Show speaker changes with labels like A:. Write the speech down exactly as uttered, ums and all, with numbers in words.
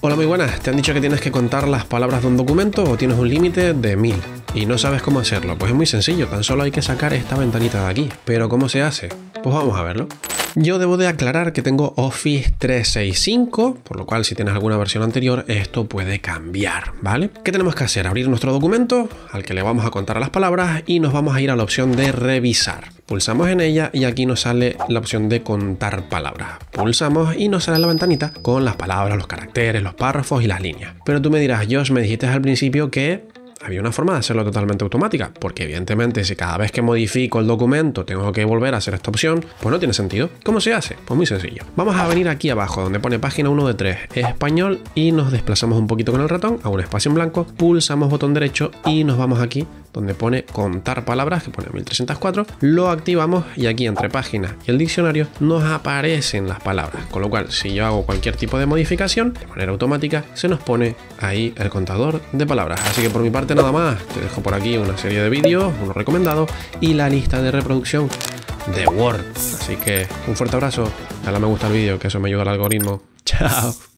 A: Hola, muy buenas. ¿Te han dicho que tienes que contar las palabras de un documento o tienes un límite de mil y no sabes cómo hacerlo? Pues es muy sencillo, tan solo hay que sacar esta ventanita de aquí. ¿Pero cómo se hace? Pues vamos a verlo. Yo debo de aclarar que tengo Office trescientos sesenta y cinco, por lo cual si tienes alguna versión anterior esto puede cambiar, ¿vale? ¿Qué tenemos que hacer? Abrir nuestro documento al que le vamos a contar las palabras y nos vamos a ir a la opción de revisar. Pulsamos en ella y aquí nos sale la opción de contar palabras. Pulsamos y nos sale la ventanita con las palabras, los caracteres, los párrafos y las líneas. Pero tú me dirás, Josh, me dijiste al principio que había una forma de hacerlo totalmente automática, porque evidentemente si cada vez que modifico el documento tengo que volver a hacer esta opción, pues no tiene sentido. ¿Cómo se hace? Pues muy sencillo. Vamos a venir aquí abajo donde pone página uno de tres, español, y nos desplazamos un poquito con el ratón a un espacio en blanco, pulsamos botón derecho y nos vamos aquí donde pone contar palabras, que pone mil trescientos cuatro, lo activamos y aquí entre páginas y el diccionario nos aparecen las palabras, con lo cual si yo hago cualquier tipo de modificación de manera automática se nos pone ahí el contador de palabras. Así que por mi parte nada más, te dejo por aquí una serie de vídeos, uno recomendado y la lista de reproducción de Word. Así que un fuerte abrazo, dale a me gusta al vídeo que eso me ayuda al algoritmo. Chao.